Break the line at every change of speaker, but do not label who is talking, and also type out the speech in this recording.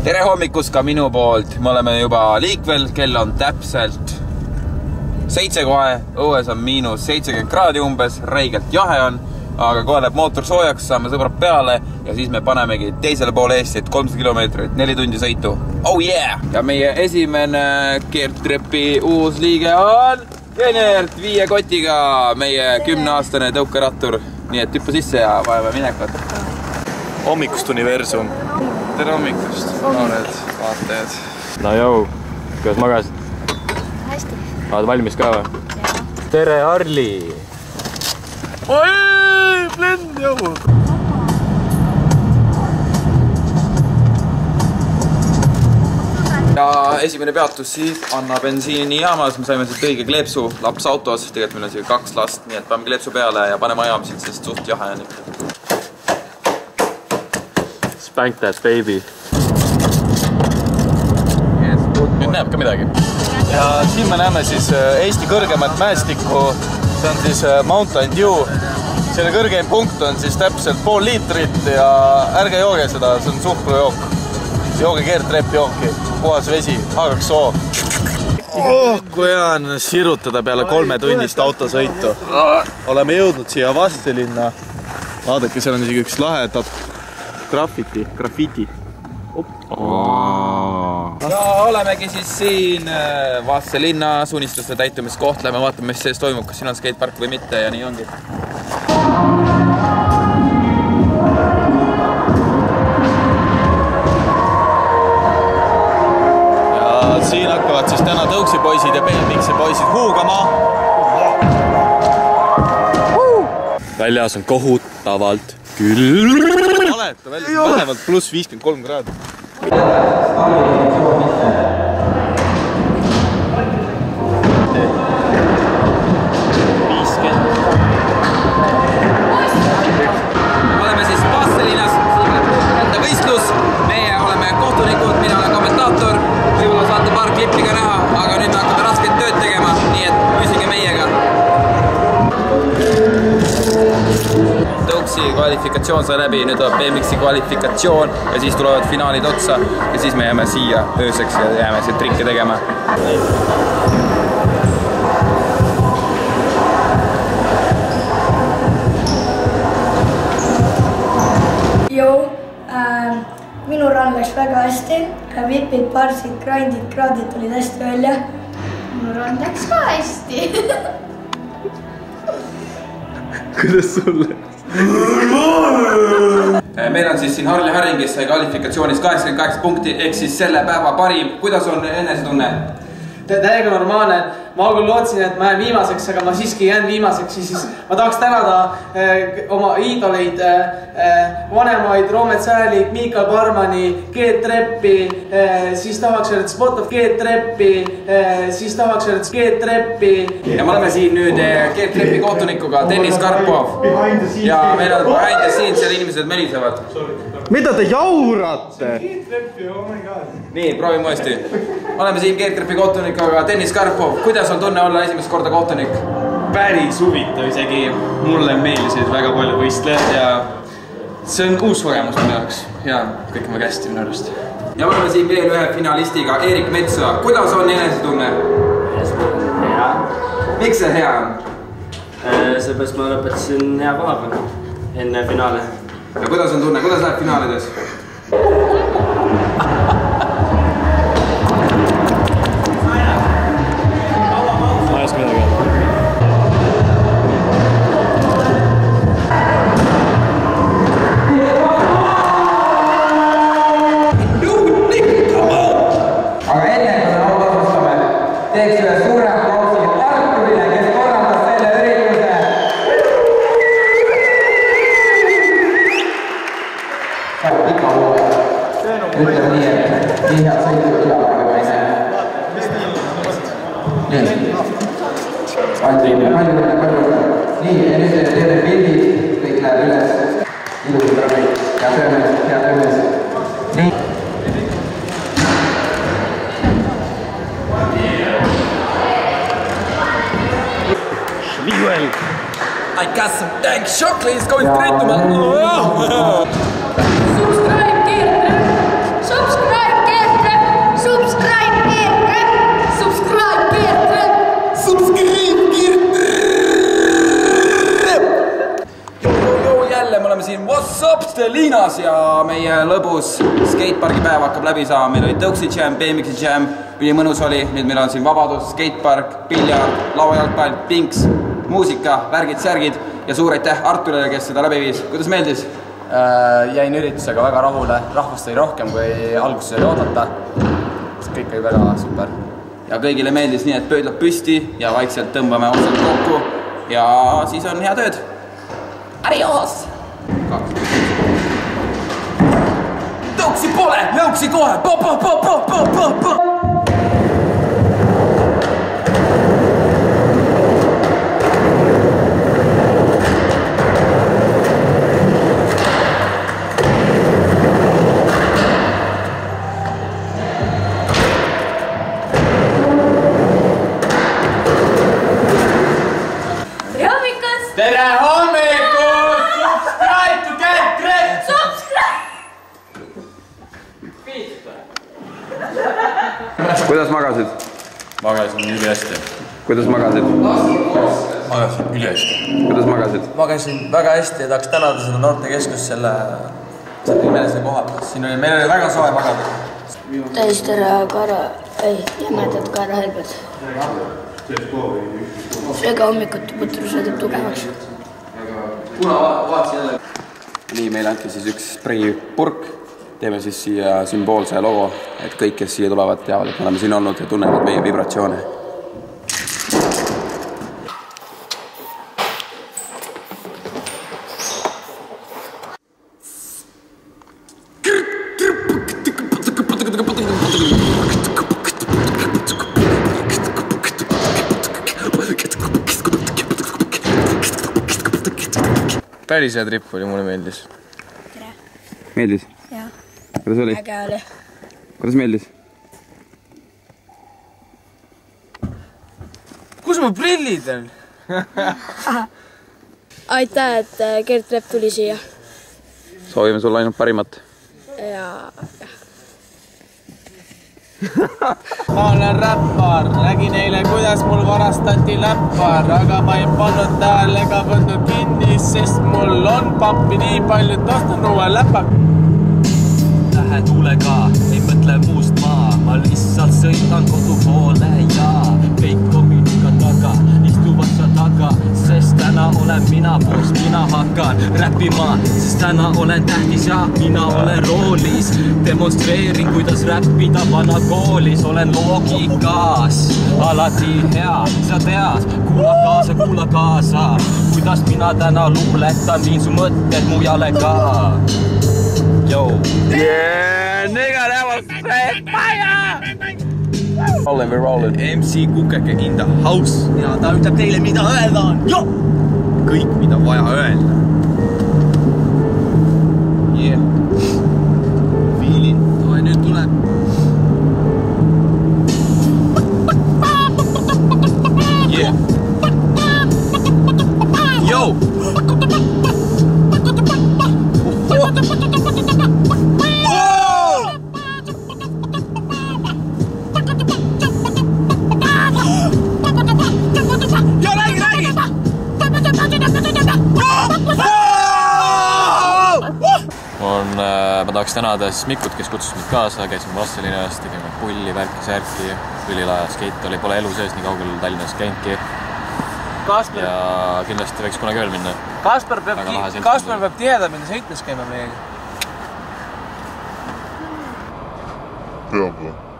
Tere hommikust ka minu poolt, me oleme juba liikvel, kell on täpselt 7 kohe, õues on -70 kraadi umbes, reigelt jahe on, aga kohe läheb mootor soojaks, saame sõbrad peale ja siis me panemegi teisele poole Eestit 300 kilomeetrit, 4 tundi sõitu. Oh yeah! Ja meie esimene Geertrepi uus liige on Jenert 5 kotiga, meie 10-aastane tõukerattur, nii et tüppa sisse ja vajame minekut.
Hommikust universum.
Tere hommikust, noored vaatajad.
No jau, kuidas magasid?
Hästi.
Oled valmis ka või?
Jaa.
Tere Arli!
Oi, blend jau! Ja esimene peatus siis Anna bensiinijaamas, me saime siit õige kleepsu, laps autos, tegelikult meil on siia 2 last, nii et paneme kleepsu peale ja paneme ajama siit, sest suht jahe on ikka.
Spank that baby. Nüüd näeb ka midagi. Ja siin me näeme siis Eesti kõrgemat mäestikku, see on siis Mountain Dew. Selle kõrgeim punkt on siis täpselt pool liitrit ja ärge jooge seda, see on suhkrujook. Jooge Geertrepi jooki, puhas vesi, H2O. Oh, kui hea on sirutada peale 3 tunnist autosõitu. Oleme jõudnud siia Vastslinna. Vaadake, seal on isegi üks lahe graffiti.
Ja olemegi siis siin Vastslinna unistuste täitumiskoht, lähme vaatame, mis sees toimub, kas siin on skatepark või mitte ja nii ongi.
Siin hakkavad siis täna tõuksi poisid ja BMX-i poisid huugama. Väljas on kohutavalt küll. Valeta, väljas on vähemalt pluss 53 kraadi.
Oleme siis Vastslinnas, enda võistlus. Meie oleme kohtunikud, mina olen kommentaator. Võib-olla saate paar klippi ka näha, aga nüüd me hakkame rasket tööd tegema, nii et püsige meiega. Tõuksi kvalifikatsioon sai läbi, nüüd tuleb BMX-i kvalifikatsioon ja siis tulevad finaalid otsa ja siis me jääme siia ööseks ja jääme siia trikke tegema.
Minu run läks väga hästi, vipid, parsid, grindid, kraadid tulid hästi välja.
Minu run läks ka hästi.
Kuidas sulle?
Meil on siis siin Harli Haring, kes sai kvalifikatsioonis 88 punkti, ehk siis selle päeva parim. Kuidas on enesetunne?
Täiega normaalne. Ma küll lootsin, et ma jään viimaseks, aga ma siiski jään viimaseks. Siis ma tahaks tänada oma iidoleid, vanemaid, Roomet Säälik, Miikal Parmani, Geertrepi, siis tahaks öelda Spotov Geertrepi, siis tahaks öelda Geertrepi.
Ja me oleme siin nüüd Geertrepi kohtunikuga Dennis Karpov. Ja meil on behind the scenes, seal inimesed melisevad.
Mida te jaurate?
Nii, proovime uuesti. Oleme siin Geertrepi kohtunikuga Dennis Karpov. Kuidas on tunne olla esimest korda kohtunik?
Päris huvitav isegi. Mulle meeldisid väga palju võistlejad ja see on uus kogemus minu jaoks. Ja kõik on väga hästi minu arust.
Ja oleme siin veel ühe finalistiga, Erik Metsa. Kuidas on enesetunne?
Hea.
Miks see hea on?
Seepärast ma lõpetasin hea koha peal enne finaale.
Ja kuidas on tunne? Kuidas läheb finaalides?
Ma ei oska midagi öelda.
Aga enne, kui me nüüd otsustame, teeks ühe suure aplausi Arturile, kes korraldas selle ürituse. Pika huule. Ütleme nii, et nii head sõitu üle aga ise. Nii. Palju. Nii, ja nüüd teeme pildid, kõik läheb üles. Ilusad rõvid. Hea töömees. Nii.
Miguel!
I got some dang chocolates going straight to my...
Subscribe, Geertrep! Subscribe,
jälle, me oleme siin What's Up Stelinas ja meie lõbus skatepargi päev hakkab läbi saama. Meil oli Tõuksi Jam, BMX Jam, üli mõnus oli. Nüüd meil on siin vabadus, skatepark, piljard, lauajalgpall, pinks, muusika, värgid, särgid ja suur aitäh Arturile, kes seda läbi viis. Kuidas meeldis?
Jäin üritusega väga rahule, rahvast oli rohkem kui alguses oli oodata. Kõik oli väga super.
Ja kõigile meeldis nii, et pöödlab püsti ja vaikselt tõmbame otsad kokku ja siis on hea tööd. Adios! Tõuksi pole, lõuksi kohe! Po!
Tere hommikust! Subscribe to get great!
Kuidas magasid?
Magasin ülihästi.
Kuidas magasid?
Magasin ülihästi.
Kuidas magasid?
Magasin väga hästi ja tahaks tänada seda noortekeskust selle imelise koha pealt. Meil oli väga soe magada.
Täistera jämedad kaerahelbed. Seega hommikuti putru sõidab tugevaks.
Nii, meile anti siis üks spreipurk. Teeme siis siia sümboolse logo, et kõik, kes siia tulevad, teavad, et me oleme siin olnud ja tunnevad meie vibratsioone.
Päris hea trip oli, mulle meeldis.
Tere.
Meeldis?
Jaa.
Kuidas oli?
Äge oli.
Kuidas meeldis?
Kus mu prillid on?
Aitäh, et Gert Repp tuli siia.
Soovime sulle ainult parimat.
Ja...
Ma olen räppar, nägin eile, kuidas mul varastati läppar, aga ma ei pannud tähele ega võtnud kinni, sest mul on pappi nii palju, et ostan uue läpak.
Lähe tuulega, ei mõtle muust maa, ma lihtsalt sõitan kodu poole ja kõik kominika taga, istuvad sa taga, sest täna olen mina poos, mina hakkan räppima, sest täna olen tähtis ja mina olen roolis. Demonstreerin, kuidas räppida vana koolis, olen loogikas, alati hea, sa tead, kuula kaasa, kuidas mina täna luuletan, viin su mõtted mujale ka. Yo!
Yeah, nigga, that was sick! Fire! Rolling, we're rolling.
MC Kukeke in the house. Ja ta ütleb teile, mida öelda on. Jo! Kõik, mida vaja öelda. Yeah. Fiilin. Toi nüüd tuleb. Yeah. Yo! Ma tahaks tänada siis Mikut, kes kutsus mind kaasa, käisime Vastselinas, tegime pulli, värki, särki, ülilaja skate oli, pole elu sees nii kaugel Tallinnas käinki. Ja kindlasti võiks kunagi veel minna.
Kasper peab tihedamini sõitmes käima meiega.
Peab või?